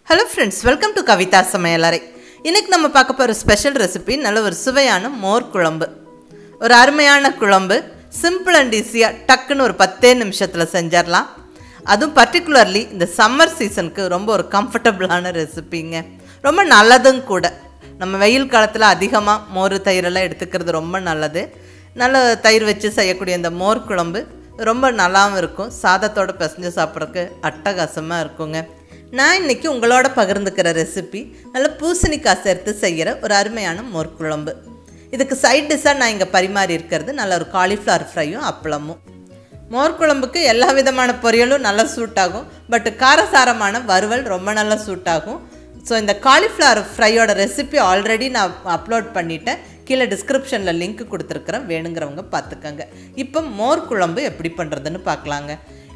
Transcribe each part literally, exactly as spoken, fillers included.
Hello friends, welcome to Kavitha Samayalarai. இன்னைக்கு நம்ம பார்க்க போற ஸ்பெஷல் ரெசிபி நல்ல ஒரு சுவையான மோர் குழம்பு. ஒரு அருமையான குழம்பு, சிம்பிள் அண்ட் ஈஸியா டக்குன்னு ஒரு பத்து நிமிஷத்துல செஞ்சிரலாம். அதுவும் particularly இந்த சம்மர் சீசனுக்கு ரொம்ப ஒரு கம்ஃபர்ட்டபிளான ரெசிபிங்க. ரொம்ப நல்லதும் கூட. நம்ம வெயில் காலத்துல அதிகமா மோர் தயிர் எல்லாம் எடுத்துக்கிறது ரொம்ப நல்லது. நல்ல தயிர் வச்சு செய்யக்கூடிய இந்த மோர் குழம்பு ரொம்ப நல்லாவும் இருக்கும். சாதத்தோட பிசைஞ்சு சாப்பிட்றதுக்கு அட்டகாசமா இருக்குங்க. நான் இன்னைக்கு உங்களோட பகிர்ந்துக்கிற ரெசிபி நல்ல பூசணிக்காய் சேர்த்து செய்கிற ஒரு அருமையான மோர் குழம்பு. இதுக்கு சைட் டிஷ்ஷாக நான் இங்கே பரிமாறி இருக்கிறது நல்ல ஒரு காலிஃப்ளவர் ஃப்ரையும் அப்பளமும். மோர் குழம்புக்கு எல்லா விதமான பொரியலும் நல்லா சூட் ஆகும், பட் காரசாரமான வறுவல் ரொம்ப நல்லா சூட் ஆகும். ஸோ இந்த காலிஃப்ளவர் ஃப்ரையோட ரெசிபி ஆல்ரெடி நான் அப்லோட் பண்ணிட்டேன், கீழே டிஸ்கிரிப்ஷனில் லிங்க் கொடுத்துருக்குறேன், வேணுங்கிறவங்க பார்த்துக்கோங்க. இப்போ மோர் குழம்பு எப்படி பண்ணுறதுன்னு பார்க்கலாங்க.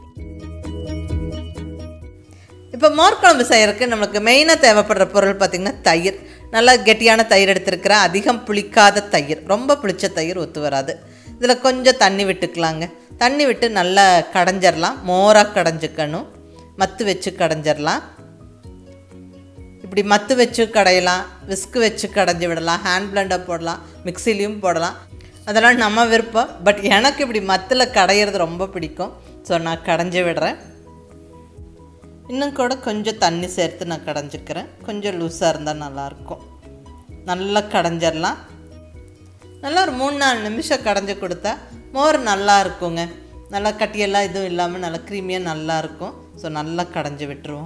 இப்போ மோர் குழம்பு செய்கிறதுக்கு நம்மளுக்கு மெயினாக தேவைப்படுற பொருள் பார்த்திங்கன்னா தயிர். நல்லா கெட்டியான தயிர் எடுத்துருக்கிறேன், அதிகம் புளிக்காத தயிர், ரொம்ப புளிச்ச தயிர் ஒத்து வராது. இதில் கொஞ்சம் தண்ணி விட்டுக்கலாங்க. தண்ணி விட்டு நல்லா கடைஞ்சிடலாம். மோராக கடைஞ்சிக்கணும், மத்து வச்சு கடைஞ்சிடலாம். இப்படி மத்து வச்சு கடையலாம், விஸ்கு வச்சு கடைஞ்சி விடலாம், ஹேண்ட் பிளெண்டர் போடலாம், மிக்சிலையும் போடலாம், அதெல்லாம் நம்ம விருப்பம். பட் எனக்கு இப்படி மத்தில் கடையிறது ரொம்ப பிடிக்கும், ஸோ நான் கடைஞ்சி விடுறேன். இன்னும் கூட கொஞ்சம் தண்ணி சேர்த்து நான் கடைஞ்சிக்கிறேன், கொஞ்சம் லூஸாக இருந்தால் நல்லாயிருக்கும். நல்லா கடைஞ்சிடலாம். நல்லா ஒரு மூணு நாலு நிமிஷம் கடைஞ்சி கொடுத்தா மோர் நல்லா இருக்குங்க. நல்லா கட்டியெல்லாம் இதுவும் இல்லாமல் நல்லா க்ரீமியாக நல்லா இருக்கும். ஸோ நல்லா கடைஞ்சி விட்டுருவோம்.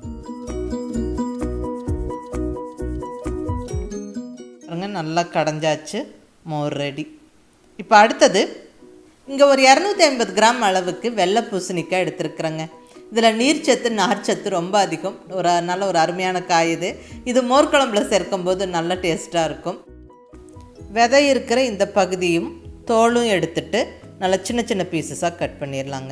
பாருங்க, நல்லா கடைஞ்சாச்சு, மோர் ரெடி. இப்போ அடுத்தது இங்கே ஒரு இரநூத்தி ஐம்பது கிராம் அளவுக்கு வெள்ளை பூசணிக்காய் எடுத்துருக்குறேங்க. இதில் நீர்ச்சத்து நார்ச்சத்து ரொம்ப அதிகம். ஒரு நல்ல ஒரு அருமையான காய் இது. இது மோர் குழம்புல சேர்க்கும்போது நல்ல டேஸ்ட்டாக இருக்கும். விதை இருக்கிற இந்த பகுதியும் தோலும் எடுத்துட்டு நல்லா சின்ன சின்ன பீசஸாக கட் பண்ணிடலாங்க.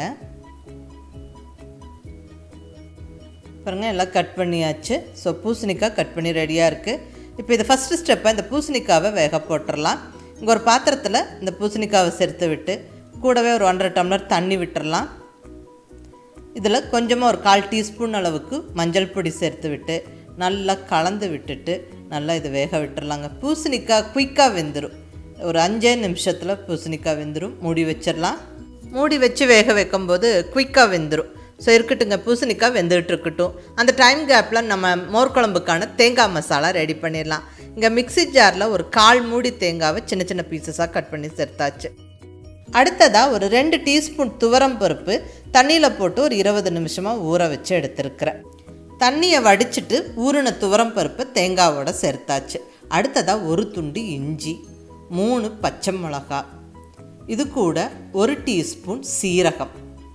பாருங்கள், எல்லாம் கட் பண்ணியாச்சு. ஸோ பூசணிக்காய் கட் பண்ணி ரெடியாக இருக்குது. இப்போ இது ஃபஸ்ட்டு ஸ்டெப்பாக இந்த பூசணிக்காவை வேக போட்டுடலாம். இங்கே ஒரு பாத்திரத்தில் இந்த பூசணிக்காவை சேர்த்து விட்டு கூடவே ஒரு ஒன்றரை டம்ளர் தண்ணி விட்டுடலாம். இதில் கொஞ்சமாக ஒரு கால் டீஸ்பூன் அளவுக்கு மஞ்சள் பொடி சேர்த்து விட்டு நல்லா கலந்து விட்டுட்டு நல்லா இது வேக விட்டுடலாங்க. பூசணிக்காய் குயிக்காக வெந்துடும். ஒரு அஞ்சே நிமிஷத்தில் பூசணிக்காய் வெந்துடும். மூடி வச்சிடலாம். மூடி வச்சு வேக வைக்கும்போது குயிக்காக வெந்துடும். ஸோ இருக்கட்டுங்க, பூசணிக்காய் வெந்துகிட்டு இருக்கட்டும். அந்த டைம் கேப்பில் நம்ம மோர் குழம்புக்கான தேங்காய் மசாலா ரெடி பண்ணிடலாம். இங்கே மிக்சி ஜாரில் ஒரு கால் மூடி தேங்காவை சின்ன சின்ன பீசஸாக கட் பண்ணி சேர்த்தாச்சு. அடுத்ததாக ஒரு ரெண்டு டீஸ்பூன் துவரம் பருப்பு தண்ணியில் போட்டு ஒரு இருபது நிமிஷமாக ஊற வச்சு எடுத்துருக்கிறேன். தண்ணியை வடிச்சிட்டு ஊறின துவரம் பருப்பு தேங்காவோட சேர்த்தாச்சு. அடுத்ததாக ஒரு துண்டு இஞ்சி, மூணு பச்சை மிளகா, இது கூட ஒரு டீஸ்பூன் சீரகம்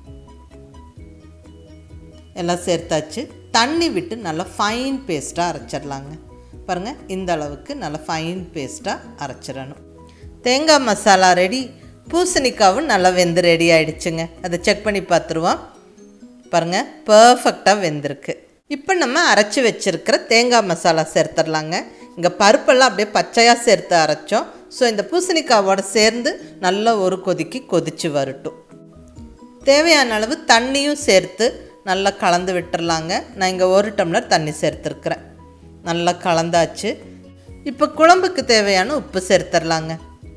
எல்லாம் சேர்த்தாச்சு. தண்ணி விட்டு நல்லா ஃபைன் பேஸ்ட்டாக அரைச்சிடலாங்க. பாருங்கள், இந்த அளவுக்கு நல்லா ஃபைன் பேஸ்ட்டாக அரைச்சிடணும். தேங்காய் மசாலா ரெடி. பூசணிக்காவும் நல்லா வெந்து ரெடி ஆகிடுச்சுங்க. அதை செக் பண்ணி பார்த்துருவோம். பாருங்கள், பர்ஃபெக்டாக வெந்திருக்கு. இப்போ நம்ம அரைச்சி வச்சுருக்கிற தேங்காய் மசாலா சேர்த்துடலாங்க. இங்கே பருப்பெல்லாம் அப்படியே பச்சையாக சேர்த்து அரைச்சோம். ஸோ இந்த பூசணிக்காவோட சேர்ந்து நல்லா ஒரு கொதிக்கு கொதித்து வரட்டும். தேவையான அளவு தண்ணியும் சேர்த்து நல்லா கலந்து விட்டுறலாங்க. நான் இங்கே ஒரு டம்ளர் தண்ணி சேர்த்துருக்குறேன். நல்லா கலந்தாச்சு. இப்போ குழம்புக்கு தேவையான உப்பு சேர்த்துடலாங்க.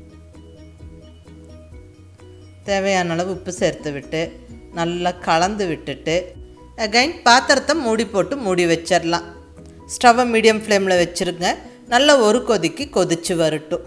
தேவையான அளவு உப்பு சேர்த்து விட்டு நல்லா கலந்து விட்டுட்டு அகைன் பாத்திரத்தை மூடி போட்டு மூடி வச்சிடலாம். ஸ்டவ்வை மீடியம் ஃப்ளேமில் வச்சுருங்க. நல்லா ஒரு கொதிக்கு கொதித்து வரட்டும்.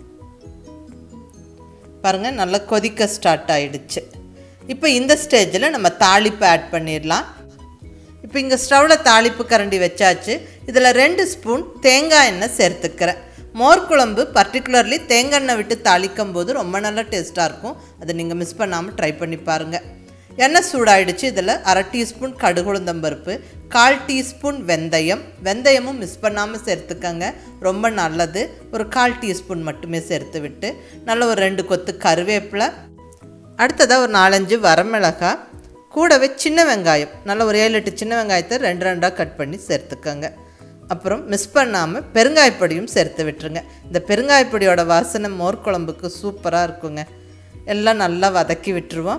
பாருங்கள், நல்லா கொதிக்க ஸ்டார்ட் ஆகிடுச்சு. இப்போ இந்த ஸ்டேஜில் நம்ம தாளிப்பு ஆட் பண்ணிடலாம். இப்போ இங்கே ஸ்டவ்வில் தாளிப்பு கரண்டி வச்சாச்சு. இதில் ரெண்டு ஸ்பூன் தேங்காய் எண்ணெய் சேர்த்துக்கிறேன். மோர் குழம்பு பர்டிகுலர்லி தேங்காய் எண்ணெய் விட்டு தாளிக்கும் போது ரொம்ப நல்லா டேஸ்ட்டாக இருக்கும். அதை நீங்கள் மிஸ் பண்ணாமல் ட்ரை பண்ணி பாருங்கள். எண்ணெய் சூடாயிடுச்சு. இதில் அரை டீஸ்பூன் கடுகுளுந்தம்பருப்பு, கால் டீஸ்பூன் வெந்தயம், வெந்தயமும் மிஸ் பண்ணாமல் சேர்த்துக்கங்க, ரொம்ப நல்லது. ஒரு கால் டீஸ்பூன் மட்டுமே சேர்த்து விட்டு நல்ல ஒரு ரெண்டு கொத்து கருவேப்பிலை, அடுத்ததாக ஒரு நாலஞ்சு வரமிளகாய், கூடவே சின்ன வெங்காயம், நல்ல ஒரு ஏழு எட்டு சின்ன வெங்காயத்தை ரெண்டு ரெண்டாக கட் பண்ணி சேர்த்துக்கங்க. அப்புறம் மிஸ் பண்ணாமல் பெருங்காயப்பொடியும் சேர்த்து விட்டுருங்க. இந்த பெருங்காயப்பொடியோட வாசனை மோர் குழம்புக்கு சூப்பராக இருக்குங்க. எல்லாம் நல்லா வதக்கி விட்டுருவோம்.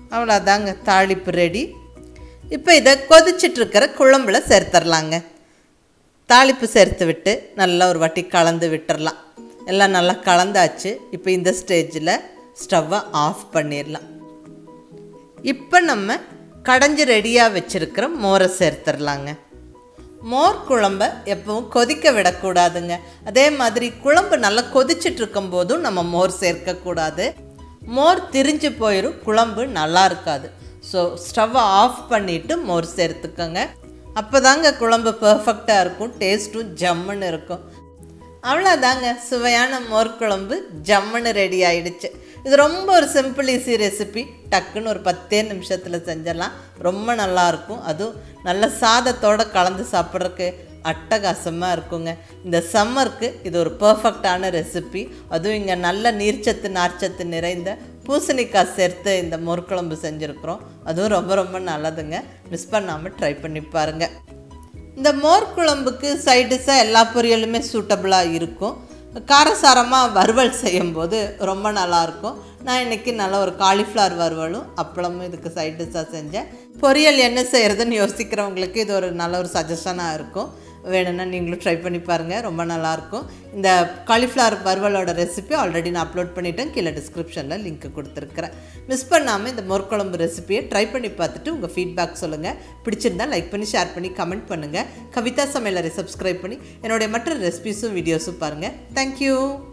அவ்வளோதாங்க, தாளிப்பு ரெடி. இப்போ இதை கொதிச்சிட்ருக்கிற குழம்புல சேர்த்துடலாங்க. தாளிப்பு சேர்த்து விட்டு நல்லா ஒரு வாட்டி கலந்து விட்டுடலாம். எல்லாம் நல்லா கலந்தாச்சு. இப்போ இந்த ஸ்டேஜில் ஸ்டவ்வை ஆஃப் பண்ணிடலாம். இப்போ நம்ம கடைஞ்சி ரெடியாக வச்சுருக்கிற மோரை சேர்த்துடலாங்க. மோர் குழம்பை எப்பவும் கொதிக்க விடக்கூடாதுங்க. அதே மாதிரி குழம்பு நல்லா கொதிச்சுட்டு இருக்கும் போதும் நம்ம மோர் சேர்க்கக்கூடாது. மோர் திரிஞ்சு போயிடும், குழம்பு நல்லா இருக்காது. ஸோ ஸ்டவ்வை ஆஃப் பண்ணிவிட்டு மோர் சேர்த்துக்கோங்க. அப்போ தாங்க குழம்பு பர்ஃபெக்டாக இருக்கும், டேஸ்ட்டும் ஜம்முன்னு இருக்கும். அவ்வளோதாங்க, சுவையான மோர் குழம்பு ஜம்முன்னு ரெடி ஆகிடுச்சு. இது ரொம்ப ஒரு சிம்பிள் ஈஸி ரெசிபி. டக்குன்னு ஒரு பத்தே நிமிஷத்தில் செஞ்சிடலாம். ரொம்ப நல்லாயிருக்கும். அதுவும் நல்ல சாதத்தோடு கலந்து சாப்பிட்றதுக்கு அட்டகாசமாக இருக்குங்க. இந்த சம்மருக்கு இது ஒரு பர்ஃபெக்டான ரெசிபி. அதுவும் இங்கே நல்ல நீர்ச்சத்து நார்ச்சத்து நிறைந்த பூசணிக்காய் சேர்த்து இந்த மோர் குழம்பு செஞ்சுருக்குறோம். அதுவும் ரொம்ப ரொம்ப நல்லதுங்க. மிஸ் பண்ணாமல் ட்ரை பண்ணி பாருங்கள். இந்த மோர் குழம்புக்கு சைடிஷாக எல்லா பொரியலுமே சூட்டபுளாக இருக்கும். காரசாரமாக வறுவல் செய்யும்போது ரொம்ப நல்லாயிருக்கும். நான் இன்றைக்கி நல்ல ஒரு காலிஃப்ளவர் வறுவலும் அப்பளமும் இதுக்கு சைட் டிஷ்ஷாக செஞ்சேன். பொரியல் என்ன செய்கிறதுன்னு யோசிக்கிறவங்களுக்கு இது ஒரு நல்ல ஒரு சஜஷனாக இருக்கும். வேணும்னா நீங்களும் ட்ரை பண்ணி பாருங்கள், ரொம்ப நல்லாயிருக்கும். இந்த காலிஃப்ளவர் வறுவலோட ரெசிபி ஆல்ரெடி நான் அப்லோட் பண்ணிவிட்டேன், கீழே டிஸ்கிரிப்ஷனில் லிங்க் கொடுத்துருக்குறேன். மிஸ் பண்ணாமல் இந்த மோர்க்குழம்பு ரெசிபியை ட்ரை பண்ணி பார்த்துட்டு உங்கள் ஃபீட்பேக் சொல்லுங்கள். பிடிச்சிருந்தால் லைக் பண்ணி ஷேர் பண்ணி கமெண்ட் பண்ணுங்கள். கவிதா சமையலரை சப்ஸ்கிரைப் பண்ணி என்னுடைய மற்ற ரெசிபிஸும் வீடியோஸும் பாருங்கள். தேங்க்யூ.